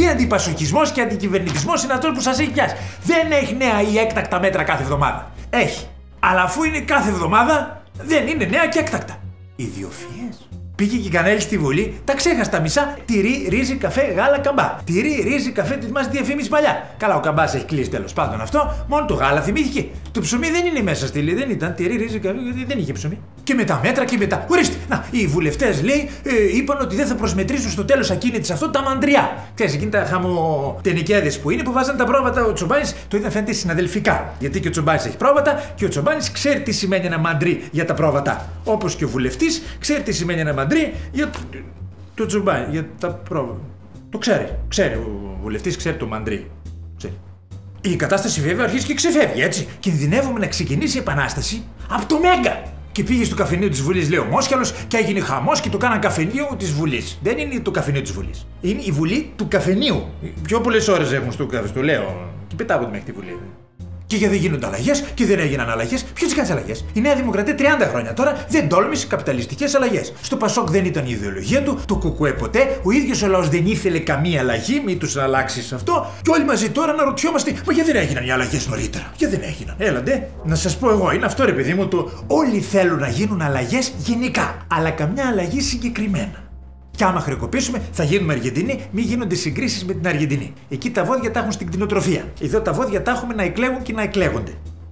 Και αντιπασοκισμός και αντικυβερνητισμός είναι αυτός που σας έχει πιάσει. Δεν έχει νέα ή έκτακτα μέτρα κάθε εβδομάδα. Έχει. Αλλά αφού είναι κάθε εβδομάδα, δεν είναι νέα και έκτακτα. Ιδιοφυές. Πήγε και η Κανέλη στη Βουλή, τα ξέχασε τα μισά. Τυρί, ρύζι, καφέ, γάλα, καμπά. Τυρί, ρύζι, καφέ, τη μας διαφήμιση παλιά. Καλά, ο καμπάς έχει κλείσει τέλος πάντων αυτό. Μόνο το γάλα θυμήθηκε. Το ψωμί δεν είναι μέσα στη λίστα. Δεν ήταν τυρί, ρύζι, καφέ, δεν είχε ψωμί. Και με τα μέτρα και μετά. Ορίστε, να, οι βουλευτές λέει είπαν ότι δεν θα προσμετρήσουν στο τέλος ακίνητης αυτό τα μαντριά. Ξέρεις, εκείνη τα χαμοτενικέδες που είναι που βάζαν τα πρόβατα. Ο Τσομπάνης το είδα φαίνεται συναδελφικά. Γιατί και ο Τσομπάνης έχει πρόβατα και ο Τσομπάνης ξέρει τι σημαίνει ένα μαντρί για τα πρόβατα. Όπως και ο βουλευτής ξέρει τι σημαίνει ένα μαντρί για το Τσομπάνη, για τα πρόβατα. Το ξέρει. Ο βουλευτής ξέρει το μαντρί. Ξέρει. Η κατάσταση βέβαια αρχίζει και ξεφεύγει, έτσι. Κινδυνεύουμε να ξεκινήσει η επανάσταση από το Μέγκα. Και πήγε στο καφενείο της Βουλής, λέει ο Μόσχαλος, και έγινε χαμός και το κάναν καφενείο της Βουλής. Δεν είναι το καφενείο της Βουλής. Είναι η Βουλή του καφενείου. Πιο πολλές ώρες έχουν στο καφέ, το λέω. Και πετάω από τη μέχρι τη Βουλή. Και γιατί δεν γίνονται αλλαγές και δεν έγιναν αλλαγές. Ποιος κάνει αλλαγές? Η Νέα Δημοκρατία 30 χρόνια τώρα δεν τόλμησε καπιταλιστικές αλλαγές. Στο Πασόκ δεν ήταν η ιδεολογία του, το Κουκουέ ποτέ, ο ίδιος ο λαός δεν ήθελε καμία αλλαγή, μην τους αλλάξει αυτό. Και όλοι μαζί τώρα να ρωτιόμαστε, μα γιατί δεν έγιναν οι αλλαγές νωρίτερα? Γιατί δεν έγιναν? Έλαντε, να σας πω εγώ, είναι αυτό ρε παιδί μου το. Όλοι θέλουν να γίνουν αλλαγές γενικά, αλλά καμιά αλλαγή συγκεκριμένα. Και άμα χρεοκοπήσουμε, θα γίνουμε Αργεντινοί, μην γίνονται συγκρίσεις με την Αργεντινή. Εκεί τα βόδια τα έχουν στην κτηνοτροφία. Εδώ τα βόδια τα έχουμε να εκλέγουν και να εκλέγονται.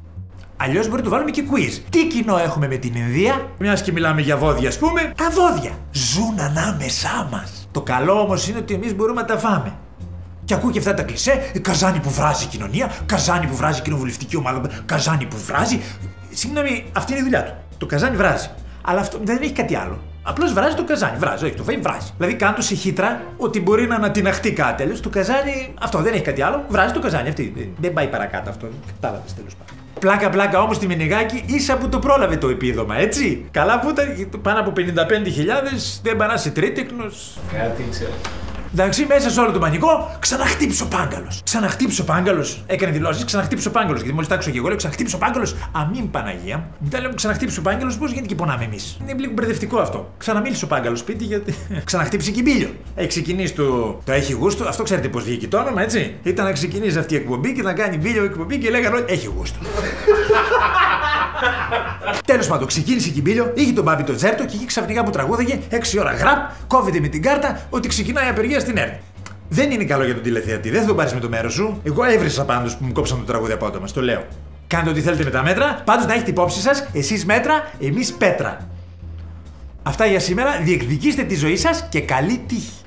Αλλιώς μπορεί να το βάλουμε και quiz. Τι κοινό έχουμε με την Ινδία? Μιας και μιλάμε για βόδια, ας πούμε, τα βόδια ζουν ανάμεσά μας. Το καλό όμως είναι ότι εμείς μπορούμε να τα φάμε. Και ακούω και αυτά τα κλισέ, καζάνι που βράζει η κοινωνία, καζάνι που βράζει η κοινοβουλευτική ομάδα, καζάνι που βράζει. Συγγνώμη, αυτή είναι η δουλειά του. Το καζάνι βράζει. Αλλά αυτό δεν έχει κάτι άλλο. Απλώς βράζει το καζάνι. Βράζει, όχι το φάει, βράζει. Δηλαδή κάτω σε χύτρα ότι μπορεί να ανατιναχτεί κάτι. Τέλος, το καζάνι αυτό δεν έχει κάτι άλλο. Βράζει το καζάνι. Αυτή. Δεν πάει παρακάτω αυτό. Κατάλαβες τέλος πάντων. Πλάκα όμως στη Μενεγάκη ίσα που το πρόλαβε το επίδομα, έτσι. Καλά που ήταν πάνω από 55.000, δεν παράσει τρίτεκνος. Κάτι ξέρω. Εντάξει, μέσα σε όλο το πανικό, ξαναχτύπησε ο Πάγκαλος. Ξαναχτύπησε ο Πάγκαλος. Έκανε δηλώσεις, ξαναχτύπησε ο Πάγκαλος. Γιατί μόλις τάξω και εγώ λέω ξαναχτύπησε ο Πάγκαλος. Αμήν Παναγία. Μετά λέμε ξαναχτύπησε ο Πάγκαλος, πώς γίνεται και πονάμε εμείς. Είναι λίγο μπερδευτικό αυτό. Ξαναμίλησε ο Πάγκαλος σπίτι γιατί. Ξαναχτύπησε και μπίλιο. Έχει ξεκινήσει το έχει γούστο. Αυτό ξέρετε πώς βγήκε το όνομα, έτσι. Ήταν να ξεκινήσει αυτή η εκπομπή και να κάνει μπίλιο εκπομπή και λέγανε όλοι έχει γούστο. Τέλος πάντων, ξεκίνησε και μπίλιο, είχε τον Μπάμπη τον Τζέρτο και εκεί ξαφνικά που τραγούδαγε 6 ώρα γραπ, κόβεται με την κάρτα ότι ξεκινάει η απεργία στην ΕΡΤ. Δεν είναι καλό για τον τηλεθεατή, δεν θα τον πάρεις με το μέρος σου. Εγώ έβρισα πάντως που μου κόψαν το τραγούδι απότομα, το λέω. Κάντε ό,τι θέλετε με τα μέτρα, πάντως να έχετε υπόψη σας, εσείς μέτρα, εμείς πέτρα. Αυτά για σήμερα, διεκδικήστε τη ζωή σας και καλή τύχη.